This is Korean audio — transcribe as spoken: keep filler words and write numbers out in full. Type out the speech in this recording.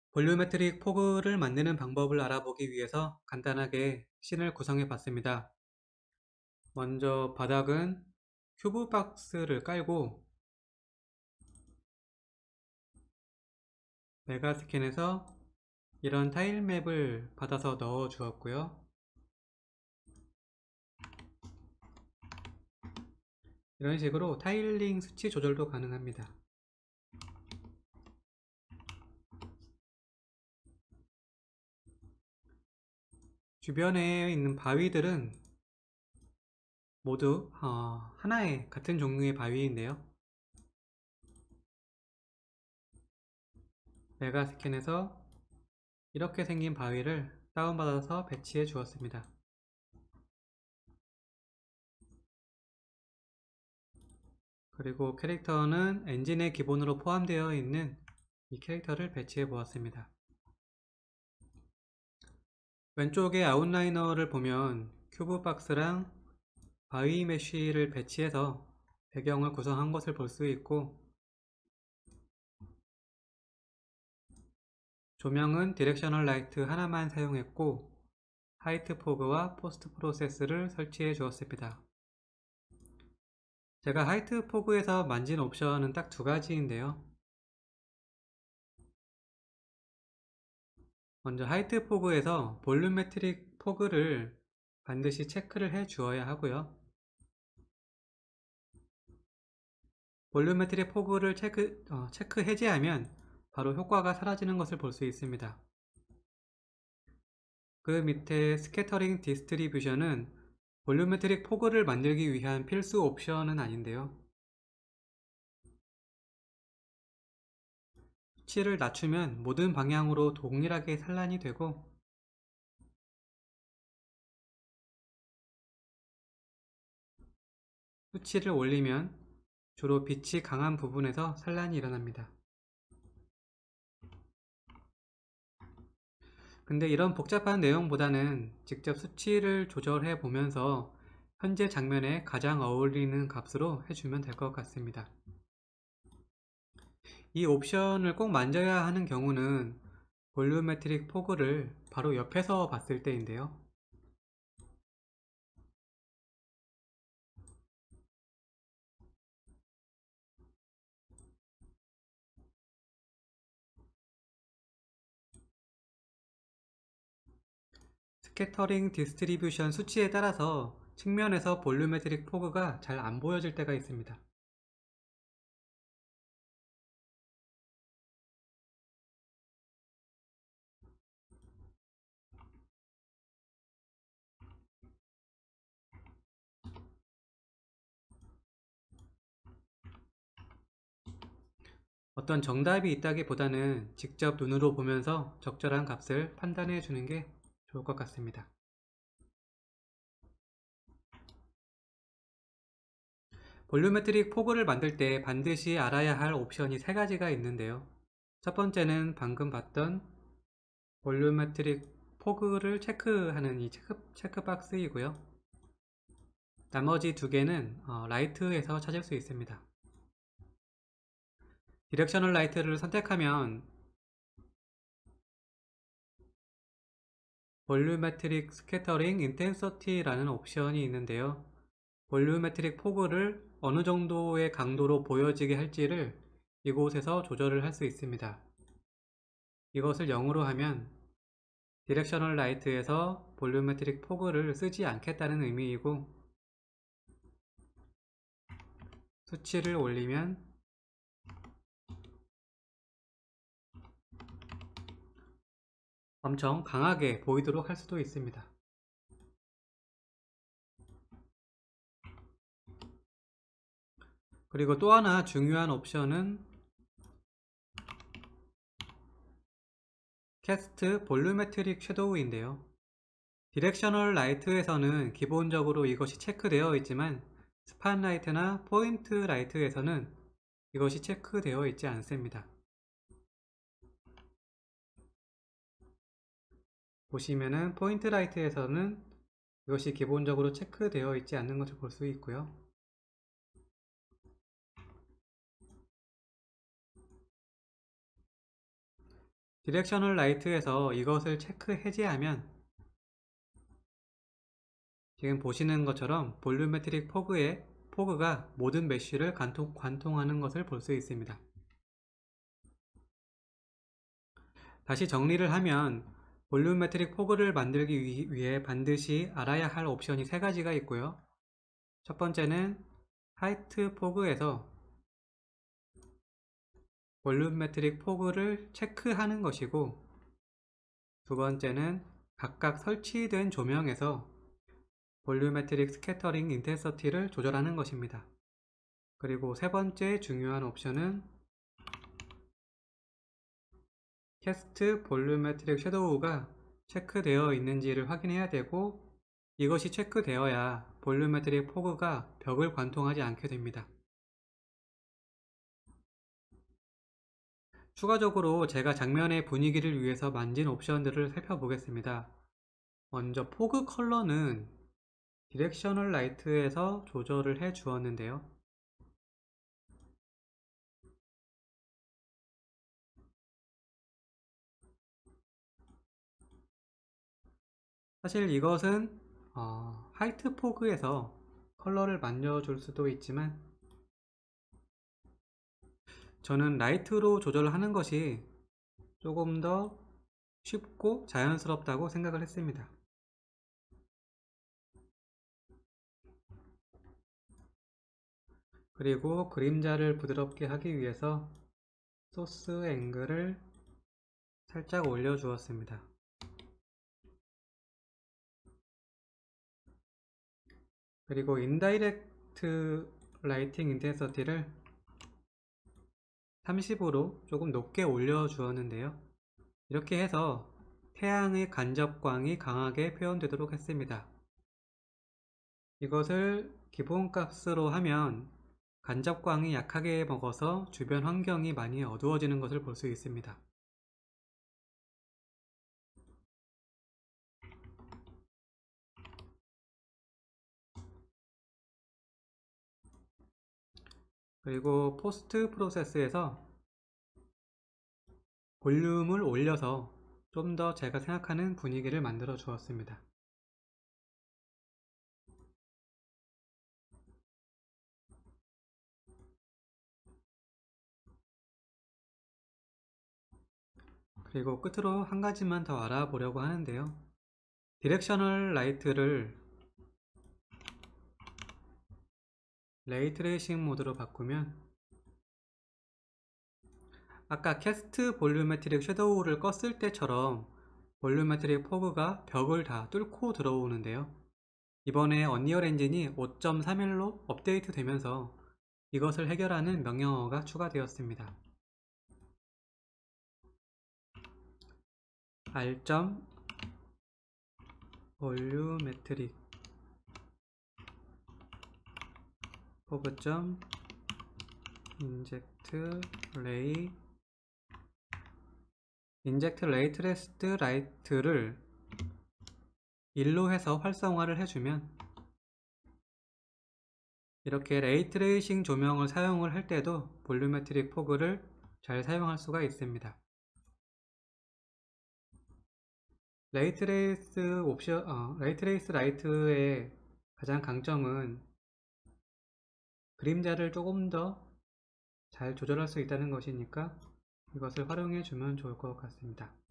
볼륨메트릭 포그를 만드는 방법을 알아보기 위해서 간단하게 씬을 구성해 봤습니다. 먼저 바닥은 큐브 박스를 깔고 메가스캔에서 이런 타일 맵을 받아서 넣어 주었고요. 이런 식으로 타일링 수치 조절도 가능합니다. 주변에 있는 바위들은 모두 어, 하나의 같은 종류의 바위인데요. 메가스캔에서 이렇게 생긴 바위를 다운받아서 배치해 주었습니다. 그리고 캐릭터는 엔진에 기본으로 포함되어 있는 이 캐릭터를 배치해 보았습니다. 왼쪽에 아웃라이너를 보면 큐브 박스랑 바위 메쉬를 배치해서 배경을 구성한 것을 볼 수 있고, 조명은 디렉셔널 라이트 하나만 사용했고 하이트 포그와 포스트 프로세스를 설치해 주었습니다. 제가 하이트 포그에서 만진 옵션은 딱 두 가지인데요. 먼저 하이트 포그에서 볼륨메트릭 포그를 반드시 체크를 해 주어야 하고요. 볼륨메트릭 포그를 체크, 어, 체크 해제하면 바로 효과가 사라지는 것을 볼 수 있습니다. 그 밑에 스캐터링 디스트리뷰션은 볼륨메트릭 포그를 만들기 위한 필수 옵션은 아닌데요. 수치를 낮추면 모든 방향으로 동일하게 산란이 되고, 수치를 올리면 주로 빛이 강한 부분에서 산란이 일어납니다. 근데 이런 복잡한 내용보다는 직접 수치를 조절해 보면서 현재 장면에 가장 어울리는 값으로 해주면 될 것 같습니다. 이 옵션을 꼭 만져야 하는 경우는 볼륨메트릭 포그를 바로 옆에서 봤을 때인데요. 스캐터링 디스트리뷰션 수치에 따라서 측면에서 볼륨메트릭 포그가 잘 안 보여질 때가 있습니다. 어떤 정답이 있다기보다는 직접 눈으로 보면서 적절한 값을 판단해 주는 게 좋을 것 같습니다. 볼륨메트릭 포그를 만들 때 반드시 알아야 할 옵션이 세 가지가 있는데요. 첫 번째는 방금 봤던 볼륨메트릭 포그를 체크하는 이 체크, 체크박스이고요. 나머지 두 개는 어, 라이트에서 찾을 수 있습니다. 디렉셔널 라이트를 선택하면 볼륨메트릭 스캐터링 인텐서티라는 옵션이 있는데요. 볼륨메트릭 포그를 어느 정도의 강도로 보여지게 할지를 이곳에서 조절을 할 수 있습니다. 이것을 영으로 하면 디렉셔널 라이트에서 볼륨메트릭 포그를 쓰지 않겠다는 의미이고, 수치를 올리면 엄청 강하게 보이도록 할 수도 있습니다. 그리고 또 하나 중요한 옵션은 캐스트 볼륨메트릭 섀도우인데요. 디렉셔널 라이트에서는 기본적으로 이것이 체크되어 있지만 스팟라이트나 포인트 라이트에서는 이것이 체크되어 있지 않습니다. 보시면은 포인트 라이트에서는 이것이 기본적으로 체크되어 있지 않는 것을 볼 수 있고요. 디렉셔널 라이트에서 이것을 체크 해제하면 지금 보시는 것처럼 볼륨메트릭 포그의 포그가 모든 메쉬를 관통, 관통하는 것을 볼 수 있습니다. 다시 정리를 하면 볼륨메트릭 포그를 만들기 위해 반드시 알아야 할 옵션이 세 가지가 있고요. 첫 번째는 하이트 포그에서 볼륨메트릭 포그를 체크하는 것이고, 두 번째는 각각 설치된 조명에서 볼륨메트릭 스캐터링 인텐서티를 조절하는 것입니다. 그리고 세 번째 중요한 옵션은 캐스트 볼륨메트릭 섀도우가 체크되어 있는지를 확인해야 되고, 이것이 체크되어야 볼륨메트릭 포그가 벽을 관통하지 않게 됩니다. 추가적으로 제가 장면의 분위기를 위해서 만진 옵션들을 살펴보겠습니다. 먼저 포그 컬러는 디렉셔널 라이트에서 조절을 해 주었는데요. 사실 이것은 어, 하이트 포그에서 컬러를 만져줄 수도 있지만 저는 라이트로 조절하는 것이 조금 더 쉽고 자연스럽다고 생각을 했습니다. 그리고 그림자를 부드럽게 하기 위해서 소스 앵글을 살짝 올려 주었습니다. 그리고 인다이렉트 라이팅 인텐서티를 삼십으로 조금 높게 올려 주었는데요. 이렇게 해서 태양의 간접광이 강하게 표현되도록 했습니다. 이것을 기본값으로 하면 간접광이 약하게 먹어서 주변 환경이 많이 어두워지는 것을 볼 수 있습니다. 그리고 포스트 프로세스에서 볼륨을 올려서 좀 더 제가 생각하는 분위기를 만들어 주었습니다. 그리고 끝으로 한 가지만 더 알아보려고 하는데요. 디렉셔널 라이트를 레이트레이싱 모드로 바꾸면 아까 캐스트 볼륨메트릭 섀도우를 껐을 때처럼 볼륨메트릭 포그가 벽을 다 뚫고 들어오는데요. 이번에 언리얼 엔진이 오 점 삼일로 업데이트 되면서 이것을 해결하는 명령어가 추가되었습니다. R. 볼륨메트릭 포그 인젝트 레이 인젝트 레이트레스트 라이트를 일로 해서 활성화를 해주면 이렇게 레이트레이싱 조명을 사용을 할 때도 볼륨메트릭 포그를 잘 사용할 수가 있습니다. 레이트레이스 옵션, 어, 레이트레이스 라이트의 가장 강점은 그림자를 조금 더 잘 조절할 수 있다는 것이니까 이것을 활용해 주면 좋을 것 같습니다.